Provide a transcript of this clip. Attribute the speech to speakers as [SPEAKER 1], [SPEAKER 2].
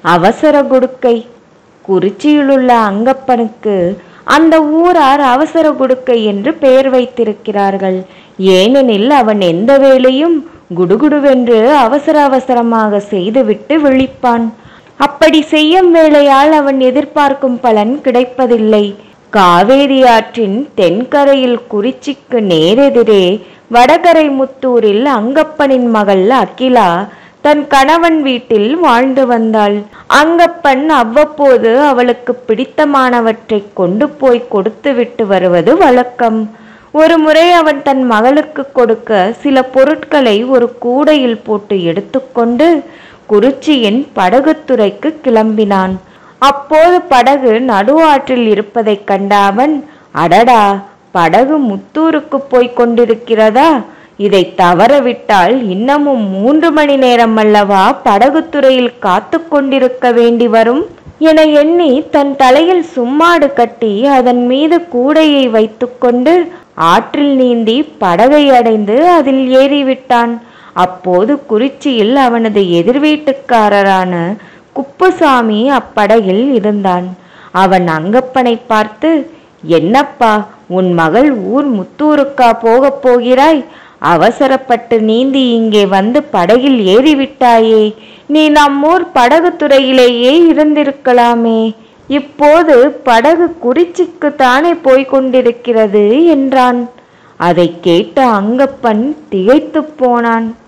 [SPEAKER 1] அவசர குடுக்கை. குறிச்சியிலுள்ள அங்கப்பனுக்கு அந்த ஊரார் அவசர குடுக்கை என்று பெயர் வைத்திருக்கிறார்கள். ஏனெனில் அவன் எந்த வேலையும் குடுகுடுவென்று அவசரமாக செய்துவிட்டு விழிப்பான். அப்படி செய்யும் வேளையால் அவன் எதிர்பார்க்கும் பலன் கிடைப்பதில்லை. காவேரி ஆற்றின் தென்கரையில் குறிச்சிக்கு நேரெதிரே வடகரை முத்தூரில் அங்கப்பனின் மகள் அகிலா தன் கணவன் வீட்டில் வாழ்ந்து வந்தாள். அங்கப்பன் அவ்வப்போது அவளுக்கு பிடித்தமானவற்றை கொண்டு போய் கொடுத்து விட்டு வருவது வழக்கம். ஒரு முறை அவன் தன் மகளுக்கு கொடுக்க சில பொருட்களை ஒரு கூடையில் போட்டு எடுத்துக்கொண்டு குறிச்சியின் படகுத்துறைக்கு கிளம்பினான். அப்போது படகு நடு ஆற்றில் இருப்பதைக் கண்ட அவன், அடடா, படகு முத்தூருக்கு போய் கொண்டிருக்கிறதா? இதை தவறவிட்டால் இன்னமும் 3 மணி நேரம் அல்லவா படகுத்துறையில் காத்து கொண்டிருக்க வேண்டி வரும் என எண்ணி தன் தலையில் சும்மாடு கட்டி அதன் மீது கூடையை வைத்துக்கொண்டு ஆற்றில் நீந்தி படகை அடைந்து அதில் ஏறிவிட்டான். அப்போது குறிச்சியில் அவனது எதிர் வீட்டுக்காரரான குப்புசாமி அப்படகில் இருந்தான். அவன் அங்கப்பனை பார்த்து, என்னப்பா, உன் மகள் ஊர் முத்தூருக்கா போகப் போகிறாய்? அவசரப்பட்டு நீந்தி இங்கே வந்து படகில் ஏறிவிட்டாயே. நீ நம்மூர் படகுத்துறையிலேயே இருந்திருக்கலாமே. இப்போது படகு குறிச்சிக்கு தானே போய்கொண்டிருக்கிறது என்றான். அதை கேட்ட அங்கப்பன் திகைத்து போனான்.